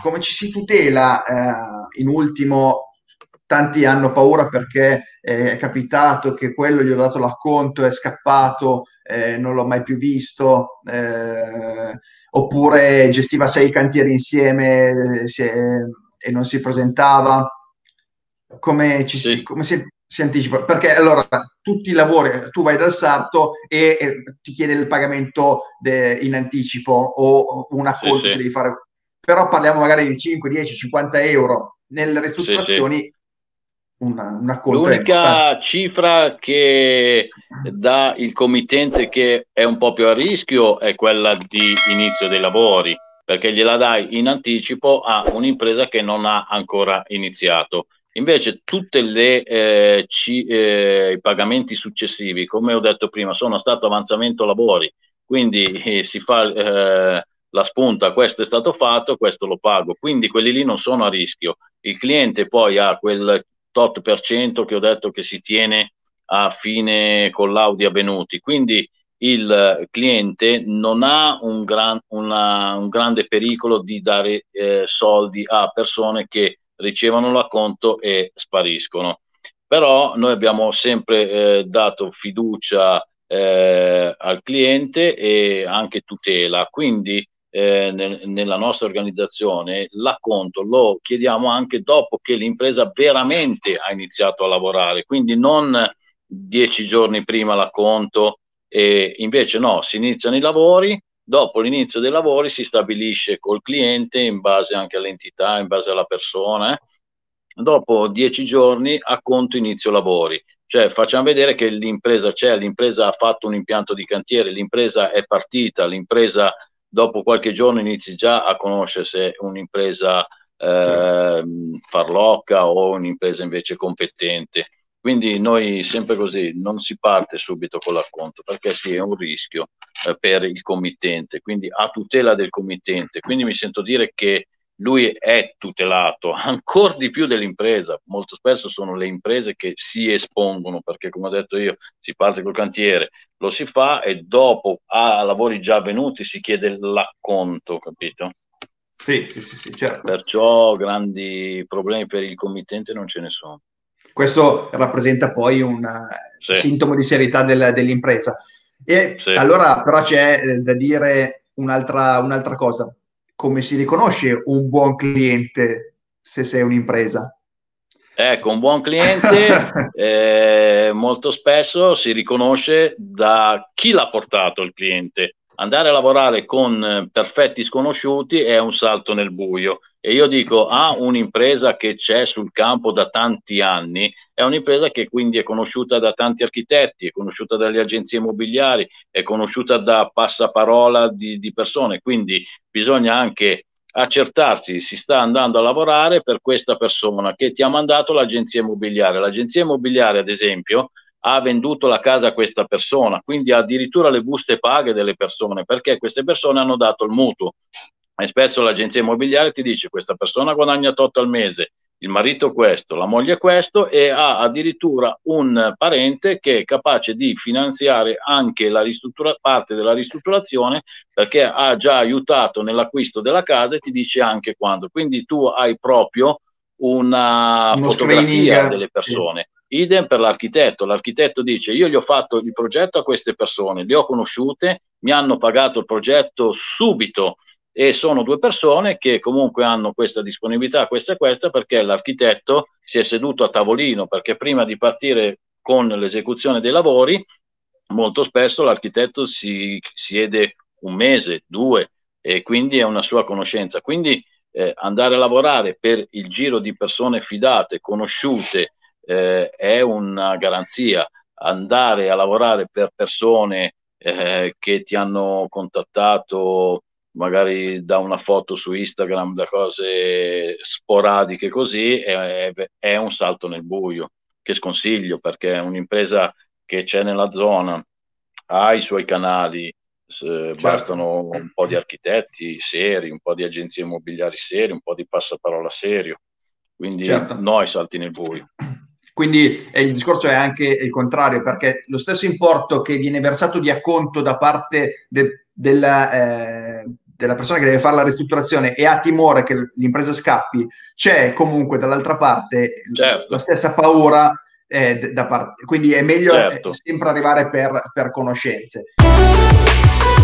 come ci si tutela? In ultimo, tanti hanno paura perché è capitato che quello gli ho dato l'acconto, è scappato, non l'ho mai più visto, oppure gestiva 6 cantieri insieme, e non si presentava. Sì, Come si anticipa? Perché allora tutti i lavori, tu vai dal sarto e ti chiede il pagamento in anticipo o un sì, acconto se sì, devi fare, però parliamo magari di 5, 10, 50 euro. Nelle sì, sì. ristrutturazioni un acconto è importante. L'unica cifra che dà il committente che è un po' più a rischio è quella di inizio dei lavori, perché gliela dai in anticipo a un'impresa che non ha ancora iniziato. Invece tutte i pagamenti successivi, come ho detto prima, sono stato avanzamento lavori, quindi si fa la spunta, questo è stato fatto, questo lo pago, quindi quelli lì non sono a rischio. Il cliente poi ha quel tot per cento che ho detto che si tiene a fine collaudi avvenuti, quindi il cliente non ha un grande pericolo di dare soldi a persone che ricevono l'acconto e spariscono. Però noi abbiamo sempre dato fiducia al cliente e anche tutela, quindi nella nostra organizzazione l'acconto lo chiediamo anche dopo che l'impresa veramente ha iniziato a lavorare, quindi non 10 giorni prima l'acconto, e invece no, si iniziano i lavori, dopo l'inizio dei lavori si stabilisce col cliente in base anche all'entità, in base alla persona, dopo 10 giorni acconto inizio lavori. Cioè facciamo vedere che l'impresa c'è, l'impresa ha fatto un impianto di cantiere, l'impresa è partita, l'impresa dopo qualche giorno inizi già a conoscere se è un'impresa Certo. farlocca o un'impresa invece competente. Quindi noi sempre così, non si parte subito con l'acconto perché sì, è un rischio per il committente, quindi a tutela del committente. Quindi mi sento dire che lui è tutelato ancora di più dell'impresa. Molto spesso sono le imprese che si espongono perché, come ho detto io, si parte col cantiere, lo si fa e dopo a lavori già avvenuti si chiede l'acconto, capito? Sì, sì, sì, sì, certo. Perciò grandi problemi per il committente non ce ne sono. Questo rappresenta poi un Sì, sintomo di serietà dell'impresa. E sì. allora però c'è da dire un'altra cosa. Come si riconosce un buon cliente se sei un'impresa? Ecco, un buon cliente molto spesso si riconosce da chi l'ha portato il cliente. Andare a lavorare con perfetti sconosciuti è un salto nel buio. E io dico, a un'impresa che c'è sul campo da tanti anni, è un'impresa che quindi è conosciuta da tanti architetti, è conosciuta dalle agenzie immobiliari, è conosciuta da passaparola di persone, quindi bisogna anche accertarsi, si sta andando a lavorare per questa persona che ti ha mandato l'agenzia immobiliare. L'agenzia immobiliare, ad esempio, ha venduto la casa a questa persona, quindi ha addirittura le buste paghe delle persone, perché queste persone hanno dato il mutuo. E spesso l'agenzia immobiliare ti dice questa persona guadagna tot al mese, il marito questo, la moglie questo, e ha addirittura un parente che è capace di finanziare anche parte della ristrutturazione perché ha già aiutato nell'acquisto della casa e ti dice anche quando. Quindi tu hai proprio una Uno fotografia screening, delle sì. persone. Idem per l'architetto. L'architetto dice: io gli ho fatto il progetto a queste persone, le ho conosciute, mi hanno pagato il progetto subito e sono due persone che comunque hanno questa disponibilità, questa e questa, perché l'architetto si è seduto a tavolino, perché prima di partire con l'esecuzione dei lavori, molto spesso l'architetto si siede un mese, due, e quindi è una sua conoscenza. Quindi andare a lavorare per il giro di persone fidate, conosciute, è una garanzia. Andare a lavorare per persone che ti hanno contattato magari da una foto su Instagram, da cose sporadiche così, è un salto nel buio, che sconsiglio perché è un'impresa che c'è nella zona, ha i suoi canali, Certo, bastano un po' di architetti seri, un po' di agenzie immobiliari seri, un po' di passaparola serio, quindi certo. no ai salti nel buio. Quindi il discorso è anche il contrario, perché lo stesso importo che viene versato di acconto da parte della persona che deve fare la ristrutturazione e ha timore che l'impresa scappi, c'è comunque dall'altra parte la stessa paura da parte, quindi è meglio sempre arrivare per conoscenze.